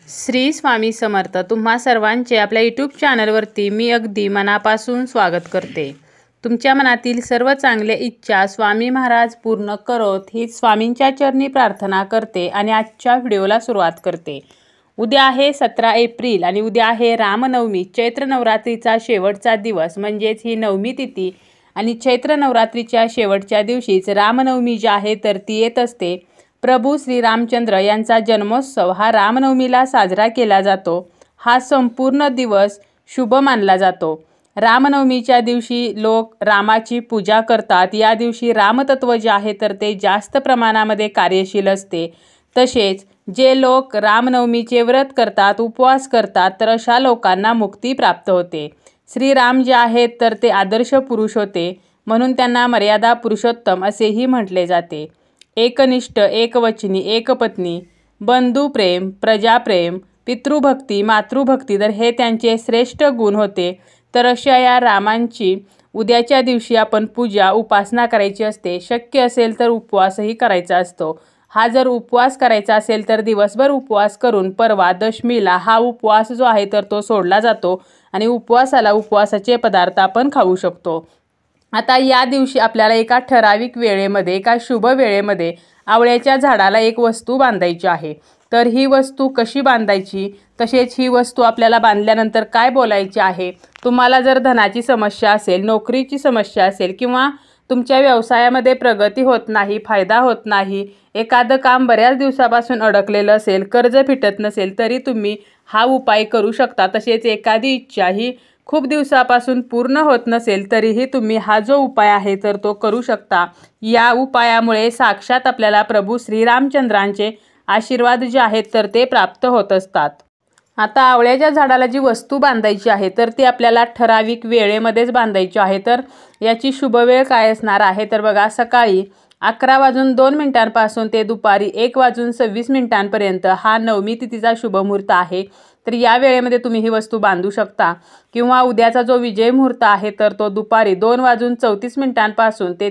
श्री स्वामी समर्थ. तुम्हा सर्वांचे आपल्या यूट्यूब चॅनलवरती मी अगदी मनापासून स्वागत करते. तुमच्या मनातील सर्व चांगल्या इच्छा स्वामी महाराज पूर्ण करोत ही स्वामींच्या चरणी प्रार्थना करते आणि आजच्या व्हिडिओला सुरुवात करते. उद्या आहे 17 एप्रिल आणि उद्या आहे रामनवमी, चैत्र नवरात्रीचा शेवटचा दिवस म्हणजेच ही नवमी तिथी. आणि चैत्र नवरात्रीच्या शेवटच्या दिवशीच रामनवमी जी आहे तर ती येत असते. प्रभू श्री रामचंद्र यांचा जन्मोत्सव हा रामनवमीला साजरा केला जातो. हा संपूर्ण दिवस शुभ मानला जातो. रामनवमीच्या दिवशी लोक रामाची पूजा करतात. या दिवशी रामतत्व जे आहे तर ते जास्त प्रमाणामध्ये कार्यशील असते. तसेच जे लोक रामनवमीचे व्रत करतात, उपवास करतात, तर अशा लोकांना मुक्ती प्राप्त होते. श्रीराम जे आहेत तर ते आदर्श पुरुष होते, म्हणून त्यांना मर्यादा पुरुषोत्तम असेही म्हटले जाते. एकनिष्ठ, एकवचनी, एकपत्नी, बंधुप्रेम, प्रजाप्रेम, पितृभक्ती, मातृभक्ती तर हे त्यांचे श्रेष्ठ गुण होते. तर अशा या रामांची उद्याच्या दिवशी आपण पूजा उपासना करायची असते. शक्य असेल तर उपवासही करायचा असतो. हा जर उपवास करायचा असेल तर दिवसभर उपवास करून परवा दशमीला हा उपवास जो आहे तर तो सोडला जातो आणि उपवासाचे पदार्थ आपण खाऊ शकतो. आता या दिवशी आपल्याला एका ठराविक वेळेमध्ये, एका शुभ वेळेमध्ये आवळ्याच्या झाडाला एक वस्तू बांधायची आहे. तर ही वस्तू कशी बांधायची, तसेच ही वस्तू आपल्याला बांधल्यानंतर काय बोलायची आहे. तुम्हाला जर धनाची समस्या असेल, नोकरीची समस्या असेल किंवा तुमच्या व्यवसायामध्ये प्रगती होत नाही, फायदा होत नाही, एखादं काम बऱ्याच दिवसापासून अडकलेलं असेल, कर्ज फिटत नसेल, तरी तुम्ही हा उपाय करू शकता. तसेच एखादी इच्छा ही खूप दिवसापासून पूर्ण होत नसेल तरीही तुम्ही हा जो उपाय आहे तर तो करू शकता. या उपायामुळे साक्षात आपल्याला प्रभू श्रीरामचंद्रांचे आशीर्वाद जे आहेत तर ते प्राप्त होत असतात. आता आवळ्याच्या झाडाला जी वस्तू बांधायची आहे तर ती आपल्याला ठराविक वेळेमध्येच बांधायची आहे. तर याची शुभवेळ काय असणार आहे तर बघा, सकाळी 11:02 ते दुपारी 1:26 हा नवमी तिथीचा शुभमुहूर्त आहे. तर या वेळेमध्ये तुम्ही ही वस्तू बांधू शकता. किंवा उद्याचा जो विजय मुहूर्त आहे तर तो दुपारी 2:34 ते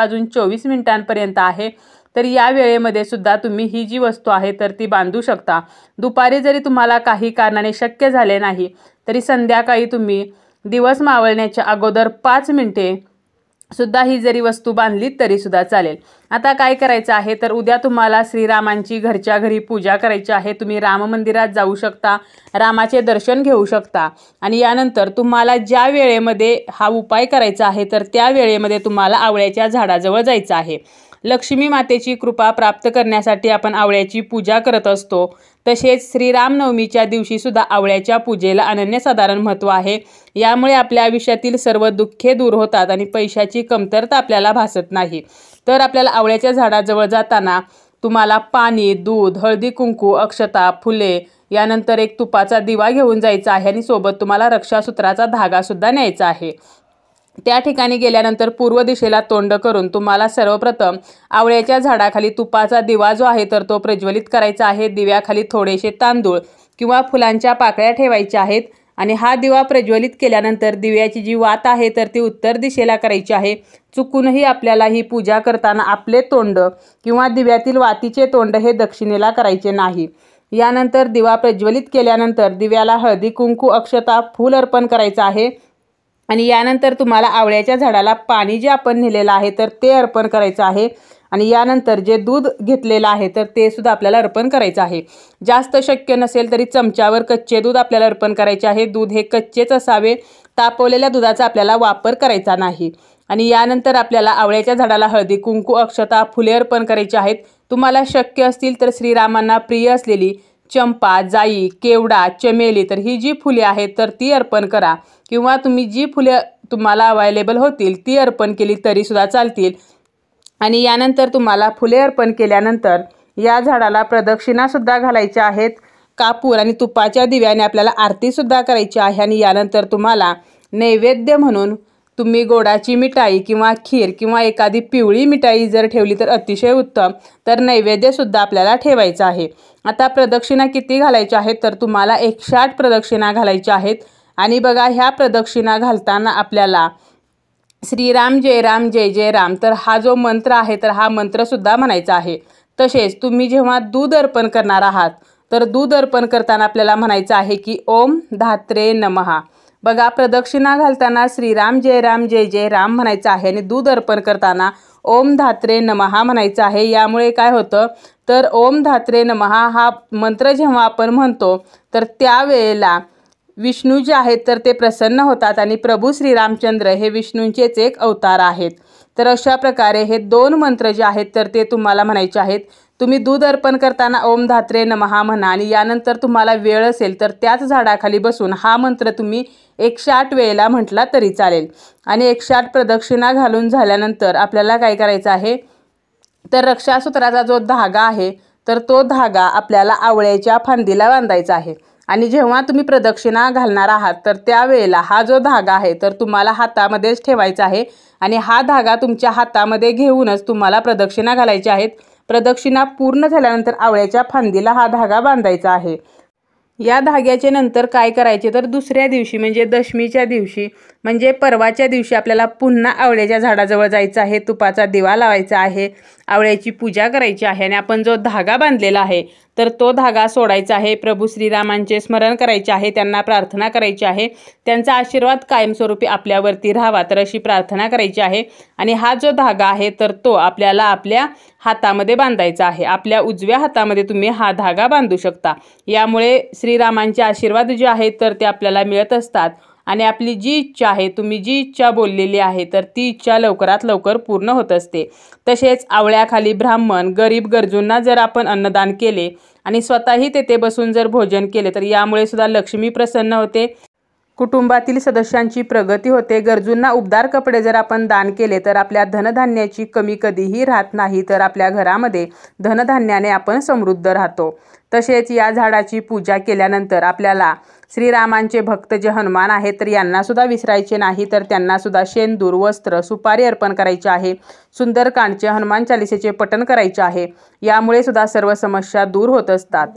3:24 आहे. तर या वेळेमध्ये सुद्धा तुम्ही ही जी वस्तू आहे तर ती बांधू शकता. दुपारी जरी तुम्हाला काही कारणाने शक्य झाले नाही तरी संध्याकाळी तुम्ही दिवस मावळण्याच्या अगोदर 5 मिनिटे सुद्धा ही जरी वस्तू बांधलीत तरी सुद्धा चालेल. आता काय करायचं आहे तर उद्या तुम्हाला श्रीरामांची घरच्या घरी पूजा करायची आहे. तुम्ही राम मंदिरात जाऊ शकता, रामाचे दर्शन घेऊ शकता आणि यानंतर तुम्हाला ज्या वेळेमध्ये हा उपाय करायचा आहे तर त्या वेळेमध्ये तुम्हाला आवळ्याच्या झाडाजवळ जायचं आहे. लक्ष्मी मातेची कृपा प्राप्त करण्यासाठी आपण आवळ्याची पूजा करत असतो. तसेच श्रीरामनवमीच्या दिवशी सुद्धा आवळ्याच्या पूजेला अनन्यसाधारण महत्त्व आहे. यामुळे आपल्या आयुष्यातील सर्व दुःखे दूर होतात आणि पैशाची कमतरता आपल्याला भासत नाही. तर आपल्याला आवळ्याच्या झाडाजवळ जाताना तुम्हाला पाणी, दूध, हळदी कुंकू, अक्षता, फुले, यानंतर एक तुपाचा दिवा घेऊन जायचा आहे आणि सोबत तुम्हाला रक्षासूत्राचा धागासुद्धा न्यायचा आहे. त्या ठिकाणी गेल्यानंतर पूर्व दिशेला तोंड करून तुम्हाला सर्वप्रथम आवळ्याच्या झाडाखाली तुपाचा दिवा जो आहे तर तो प्रज्वलित करायचा आहे. दिव्याखाली थोडेसे तांदूळ किंवा फुलांच्या पाकळ्या ठेवायच्या आहेत आणि हा दिवा प्रज्वलित केल्यानंतर दिव्याची जी वात आहे तर ती उत्तर दिशेला करायची आहे. चुकूनही आपल्याला ही पूजा करताना आपले तोंड किंवा दिव्यातील वातीचे तोंड हे दक्षिणेला करायचे नाही. यानंतर दिवा प्रज्वलित केल्यानंतर दिव्याला हळदी कुंकू, अक्षता, फूल अर्पण करायचं आहे आणि यानंतर तुम्हाला आवळ्याच्या झाडाला पाणी जे आपण नेलेलं आहे तर ते अर्पण करायचं आहे आणि यानंतर जे दूध घेतलेलं आहे तर ते सुद्धा आपल्याला अर्पण करायचं आहे. जास्त शक्य नसेल तरी चमच्यावर कच्चे दूध आपल्याला अर्पण करायचे आहे. दूध हे कच्चेच असावे, तापवलेल्या दुधाचा आपल्याला वापर करायचा नाही. आणि यानंतर आपल्याला आवळ्याच्या झाडाला हळदी कुंकू, अक्षता, फुले अर्पण करायची आहेत. तुम्हाला शक्य असतील तर श्रीरामांना प्रिय असलेली चंपा, जाई, केवडा, चमेली तर ही जी फुले आहेत तर ती अर्पण करा. किंवा तुम्ही जी फुले तुम्हाला अवेलेबल होतील ती अर्पण केली तरी सुद्धा चालतील. आणि यानंतर तुम्हाला फुले अर्पण केल्यानंतर या झाडाला प्रदक्षिणासुद्धा घालायच्या आहेत. कापूर आणि तुपाच्या दिव्याने आपल्याला आरतीसुद्धा करायची आहे. आणि यानंतर तुम्हाला नैवेद्य म्हणून तुम्ही गोडाची मिठाई किंवा खीर किंवा एखादी पिवळी मिठाई जर ठेवली तर अतिशय उत्तम. तर नैवेद्यसुद्धा आपल्याला ठेवायचं आहे. आता प्रदक्षिणा किती घालायच्या आहेत तर तुम्हाला 108 प्रदक्षिणा घालायच्या आहेत. आणि बघा, ह्या प्रदक्षिणा घालताना आपल्याला श्रीराम जय राम जय जय राम तर हा जो मंत्र आहे तर हा मंत्रसुद्धा म्हणायचा आहे. तसेच तुम्ही जेव्हा दूध अर्पण करणार आहात तर दूध अर्पण करताना आपल्याला म्हणायचं आहे की ओम धात्रे नमः. बघा, प्रदक्षिणा घालताना श्रीराम जय जय राम म्हणायचं आहे आणि दूध अर्पण करताना ओम धात्रे नमः म्हणायचं आहे. यामुळे काय होतं तर ओम धात्रे नमः हा मंत्र जेव्हा आपण म्हणतो तर त्यावेळेला विष्णू जे आहेत तर ते प्रसन्न होतात आणि प्रभू श्रीरामचंद्र हे विष्णूंचेच एक अवतार आहेत. तर अशा प्रकारे हे 2 मंत्र जे आहेत तर ते तुम्हाला म्हणायचे आहेत. तुम्ही दूध अर्पण करताना ओम धात्रे नमः म्हणा आणि यानंतर तुम्हाला वेळ असेल तर त्याच झाडाखाली बसून हा मंत्र तुम्ही 108 वेळेला म्हटला तरी चालेल. आणि 108 प्रदक्षिणा घालून झाल्यानंतर आपल्याला काय करायचं आहे तर रक्षासूत्राचा जो धागा आहे तर तो धागा आपल्याला आवळ्याच्या फांदीला बांधायचा आहे. आणि जेव्हा तुम्ही प्रदक्षिणा घालणार आहात तर त्यावेळेला हा जो धागा आहे तर तुम्हाला हातामध्येच ठेवायचा आहे आणि हा धागा तुमच्या हातामध्ये घेऊनच तुम्हाला प्रदक्षिणा घालायची आहेत. प्रदक्षिणा पूर्ण झाल्यानंतर आवळ्याच्या फांदीला हा धागा बांधायचा आहे. या धाग्याचे नंतर काय करायचे तर दुसऱ्या दिवशी म्हणजे दशमीच्या दिवशी म्हणजे परवाच्या दिवशी आपल्याला पुन्हा आवळ्याच्या झाडाजवळ जायचं आहे. तुपाचा दिवा लावायचा आहे, आवळ्याची पूजा करायची आहे आणि आपण जो धागा बांधलेला आहे तर तो धागा सोडायचा आहे. प्रभू श्रीरामांचे स्मरण करायचे आहे, त्यांना प्रार्थना करायची आहे, त्यांचा आशीर्वाद कायमस्वरूपी आपल्यावरती राहावा तर अशी प्रार्थना करायची आहे. आणि हा जो धागा आहे तर तो आपल्याला आपल्या हातामध्ये बांधायचा आहे. आपल्या उजव्या हातामध्ये तुम्ही हा धागा बांधू शकता. यामुळे श्रीरामांचे आशीर्वाद जे आहेत तर ते आपल्याला मिळत असतात आणि आपली जी इच्छा आहे, तुम्ही जी इच्छा बोललेली आहे तर ती इच्छा लवकरात लवकर पूर्ण होत असते. तसेच आवळ्याखाली ब्राह्मण गरीब गरजूंना जर आपण अन्नदान केले आणि स्वतःही तेथे बसून जर भोजन केले तर यामुळे सुद्धा लक्ष्मी प्रसन्न होते, कुटुंबातील सदस्यांची प्रगती होते. गरजूंना उबदार कपडे जर आपण दान केले तर आपल्या धनधान्याची कमी कधीही राहत नाही, तर आपल्या घरामध्ये धनधान्याने आपण समृद्ध राहतो. तसेच या झाडाची पूजा केल्यानंतर आपल्याला श्रीरामांचे भक्त जे हनुमान आहेत तर यांना सुद्धा विसरायचे नाही, तर त्यांना सुद्धा शेंदूर, वस्त्र, सुपारी अर्पण करायचे आहे. सुंदरकांडचे हनुमान चालिसेचे पठण करायचे आहे. यामुळे सुद्धा सर्व समस्या दूर होत असतात.